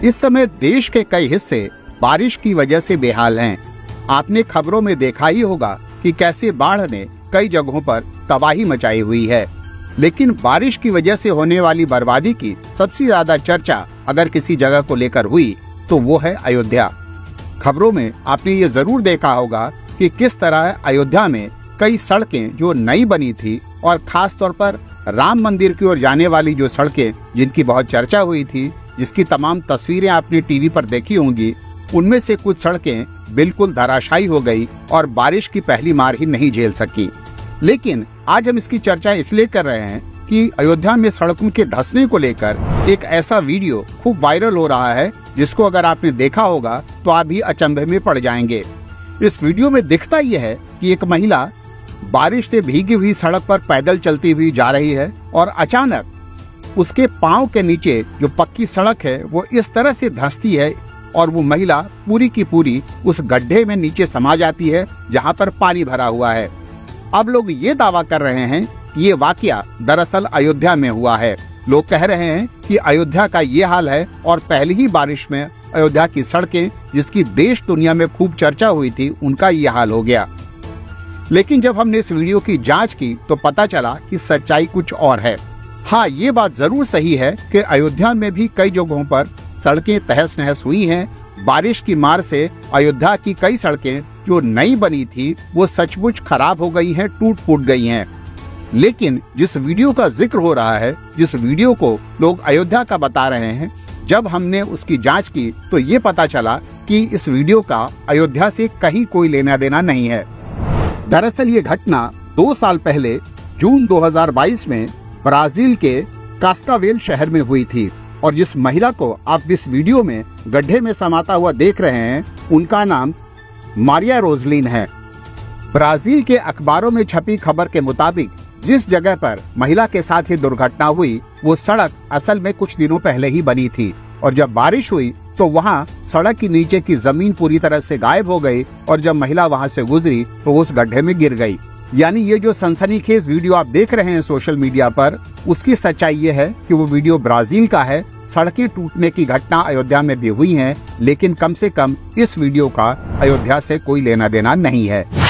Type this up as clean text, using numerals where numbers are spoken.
इस समय देश के कई हिस्से बारिश की वजह से बेहाल हैं। आपने खबरों में देखा ही होगा कि कैसे बाढ़ ने कई जगहों पर तबाही मचाई हुई है। लेकिन बारिश की वजह से होने वाली बर्बादी की सबसे ज्यादा चर्चा अगर किसी जगह को लेकर हुई तो वो है अयोध्या। खबरों में आपने ये जरूर देखा होगा कि किस तरह अयोध्या में कई सड़कें जो नई बनी थी और खास तौर पर राम मंदिर की ओर जाने वाली जो सड़कें जिनकी बहुत चर्चा हुई थी, जिसकी तमाम तस्वीरें आपने टीवी पर देखी होंगी, उनमें से कुछ सड़कें बिल्कुल धराशायी हो गई और बारिश की पहली मार ही नहीं झेल सकी। लेकिन आज हम इसकी चर्चा इसलिए कर रहे हैं कि अयोध्या में सड़कों के धंसने को लेकर एक ऐसा वीडियो खूब वायरल हो रहा है जिसको अगर आपने देखा होगा तो आप भी अचंभे में पड़ जाएंगे। इस वीडियो में दिखता यह है कि एक महिला बारिश से भीगी हुई सड़क पर पैदल चलती हुई जा रही है और अचानक उसके पांव के नीचे जो पक्की सड़क है वो इस तरह से धंसती है और वो महिला पूरी की पूरी उस गड्ढे में नीचे समा जाती है जहां पर पानी भरा हुआ है। अब लोग ये दावा कर रहे हैं कि ये वाकया दरअसल अयोध्या में हुआ है। लोग कह रहे हैं कि अयोध्या का ये हाल है और पहली ही बारिश में अयोध्या की सड़कें जिसकी देश दुनिया में खूब चर्चा हुई थी उनका ये हाल हो गया। लेकिन जब हमने इस वीडियो की जांच की तो पता चला कि सच्चाई कुछ और है। हाँ, ये बात जरूर सही है कि अयोध्या में भी कई जगहों पर सड़कें तहस नहस हुई हैं। बारिश की मार से अयोध्या की कई सड़कें जो नई बनी थी वो सचमुच खराब हो गई हैं, टूट फूट गई हैं। लेकिन जिस वीडियो का जिक्र हो रहा है, जिस वीडियो को लोग अयोध्या का बता रहे हैं, जब हमने उसकी जांच की तो ये पता चला कि इस वीडियो का अयोध्या से कहीं कोई लेना देना नहीं है। दरअसल ये घटना 2 साल पहले जून 2022 में ब्राजील के कास्कावेल शहर में हुई थी और जिस महिला को आप इस वीडियो में गड्ढे में समाता हुआ देख रहे हैं उनका नाम मारिया रोजलिन है। ब्राजील के अखबारों में छपी खबर के मुताबिक जिस जगह पर महिला के साथ ये दुर्घटना हुई वो सड़क असल में कुछ दिनों पहले ही बनी थी और जब बारिश हुई तो वहाँ सड़क के नीचे की जमीन पूरी तरह से गायब हो गई और जब महिला वहाँ से गुजरी तो उस गड्ढे में गिर गई। यानी ये जो सनसनीखेज वीडियो आप देख रहे हैं सोशल मीडिया पर, उसकी सच्चाई ये है कि वो वीडियो ब्राजील का है। सड़कें टूटने की घटना अयोध्या में भी हुई है, लेकिन कम से कम इस वीडियो का अयोध्या से कोई लेना देना नहीं है।